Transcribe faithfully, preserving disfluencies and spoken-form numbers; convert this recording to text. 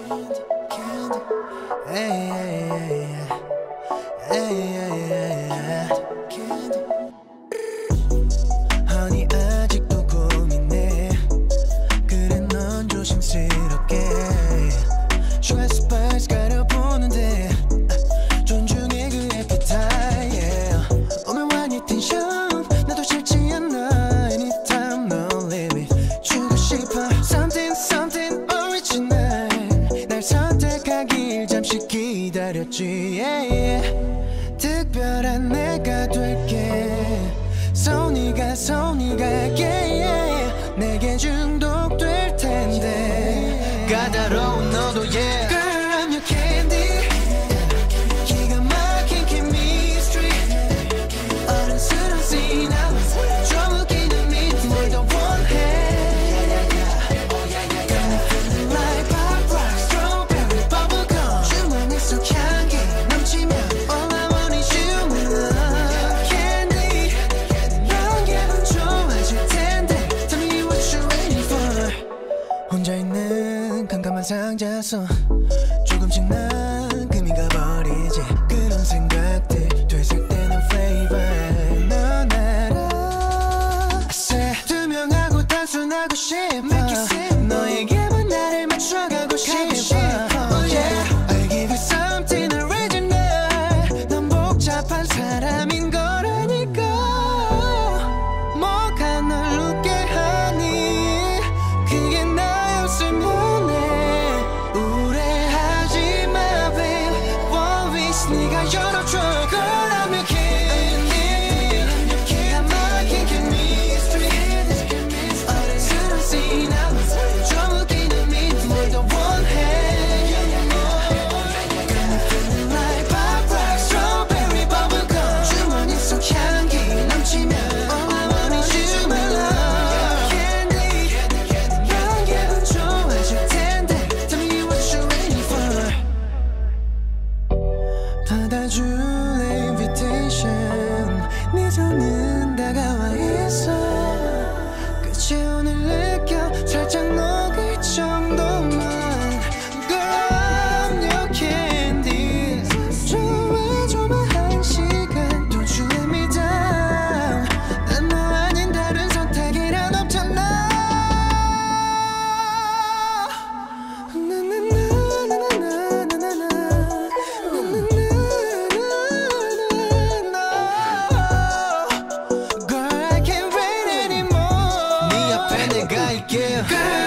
Honey 아직도 고민해. 그래 넌 조심스럽게 Sugar spice 가려보는데 존중해 그 appetite yeah. 오묘한 이 텐션 나도 싫지 않아. Anytime 너 leave it 주고 싶어 Something something original. 날 선택하길 잠시 기다렸지 yeah, yeah. 특별한 내가 될게 손이가 손이가 yeah, yeah. 내게 중독될 텐데 까다로운 너도 yeah. Girl I'm your candy. 기가 막힌 chemistry. 어른스러운 scene 좀 웃기는 미 뭘 더 원해. Got me feeling like pop rock strawberry bubblegum. 주머니 속 향기 넘치면 all I want is you my love candy. 넌 기분 좋아질 텐데 tell me what you're waiting for. 혼자 있는 깜깜한 상자 속 조금씩 난 금이 가버리지. 그런 생각들 되살때는 flavor 넌 알아. I say 투명하고 단순하고 싶어. 너에게만 나를 맞춰가고 싶어 oh, yeah. I'll give you something original. 넌 복잡한 사람인 거라니까. 뭐가 널 웃게 하니. 그게 나였으면 해. 우울해하지 마 babe. One wish 네가 열어줘. Girl I'm your candy. 기가 막힌 chemistry. 어른스러운 scene 좀 웃기는 미 뭘 더 원해. Got me feeling like pop rock strawberry bubblegum. 주머니 속 향기 넘치면 all I want is you my love candy. 넌 기분 좋아질 텐데 tell me what you're waiting for. 받아줄래 invitation. 네 손은 다가와 있어. 끝이 오늘 느껴 살짝 녹을 정도만. Girl I'm your candy. 좋아줘봐 한 시간 Don't you let me down. 난 너 아닌 다른 선택이란 없잖아. Girl I can't wait anymore. 네 앞에 내가 있게. Girl